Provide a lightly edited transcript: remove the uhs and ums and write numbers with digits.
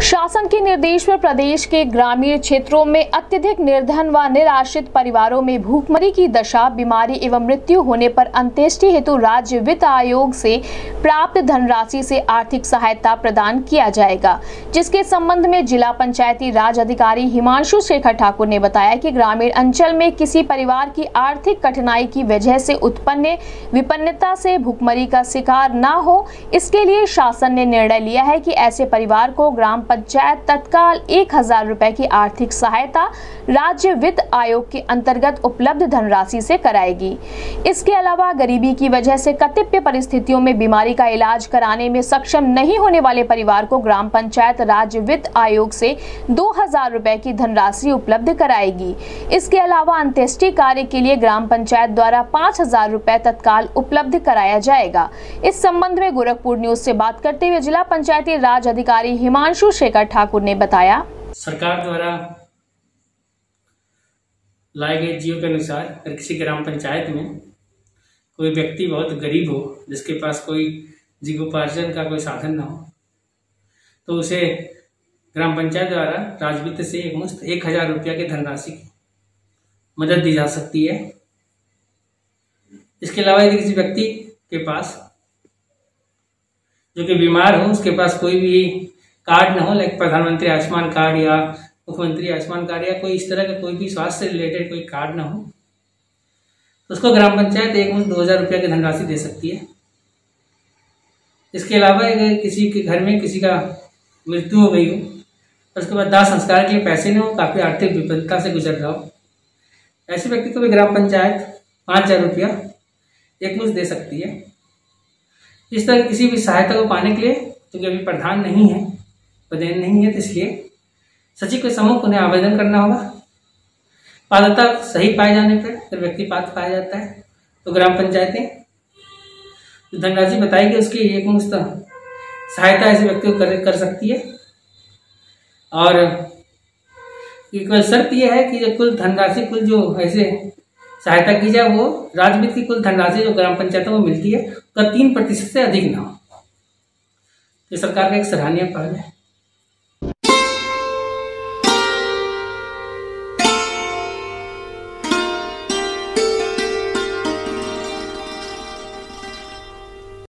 शासन के निर्देश पर प्रदेश के ग्रामीण क्षेत्रों में अत्यधिक निर्धन व निराश्रित परिवारों में भूखमरी की दशा, बीमारी एवं मृत्यु होने पर अंत्येष्टि हेतु राज्य वित्त आयोग से प्राप्त धनराशि से आर्थिक सहायता प्रदान किया जाएगा, जिसके संबंध में जिला पंचायती राज अधिकारी हिमांशु शेखर ठाकुर ने बताया कि ग्रामीण अंचल में किसी परिवार की आर्थिक कठिनाई की वजह से उत्पन्न विपन्नता से भूखमरी का शिकार न हो, इसके लिए शासन ने निर्णय लिया है कि ऐसे परिवार को ग्राम पंचायत तत्काल 1000 रुपए की आर्थिक सहायता राज्य वित्त आयोग के अंतर्गत उपलब्ध धनराशि से कराएगी। इसके अलावा गरीबी की वजह से कतिपय परिस्थितियों में बीमारी का इलाज कराने में सक्षम नहीं होने वाले परिवार को ग्राम पंचायत राज्य वित्त आयोग से 2000 रुपए की धनराशि उपलब्ध कराएगी। इसके अलावा अंत्येष्टि कार्य के लिए ग्राम पंचायत द्वारा 5000 रुपए तत्काल उपलब्ध कराया जाएगा। इस संबंध में गोरखपुर न्यूज से बात करते हुए जिला पंचायती राज अधिकारी हिमांशु शेखर ठाकुर ने बताया, सरकार द्वारा लाए गए जियो के अनुसार अगर किसी ग्राम पंचायत में कोई व्यक्ति बहुत गरीब हो, जिसके पास कोई जीविकोपार्जन का कोई साधन न हो, तो उसे ग्राम पंचायत द्वारा राजवित्त से एकमुश्त 1000 रुपया की धनराशि की मदद दी जा सकती है। इसके अलावा यदि किसी व्यक्ति के पास जो कि बीमार हो, उसके पास कोई भी कार्ड न हो, लाइक प्रधानमंत्री आयुष्मान कार्ड या मुख्यमंत्री आयुष्मान कार्ड या कोई इस तरह का कोई भी स्वास्थ्य से रिलेटेड कोई कार्ड न हो, तो उसको ग्राम पंचायत एकमुश्त 2000 रुपया की धनराशि दे सकती है। इसके अलावा अगर किसी के घर में किसी का मृत्यु हो गई हो और उसके बाद दाह संस्कार के लिए पैसे न हो, काफ़ी आर्थिक विपन्नता से गुजर रहा हो, ऐसे व्यक्ति को भी ग्राम पंचायत 5000 रुपया एकमुश्त दे सकती है। इस तरह किसी भी सहायता को पाने के लिए, क्योंकि अभी प्रधान नहीं है, पदेन नहीं है, तो इसलिए सचिव के सम्मुख उन्हें आवेदन करना होगा। पात्रता सही पाए जाने पर, अगर व्यक्ति पात्र पाया जाता है, तो ग्राम पंचायतें जो धनराशि बताएगी उसकी एकमुश्त सहायता ऐसे व्यक्ति को कर सकती है। और केवल शर्त यह है कि जो कुल धनराशि, कुल जो ऐसे सहायता की जाए, वो राजवित्त की कुल धनराशि जो ग्राम पंचायतों को मिलती है उसका 3% से अधिक ना हो। ये सरकार का एक सराहनीय पहल है।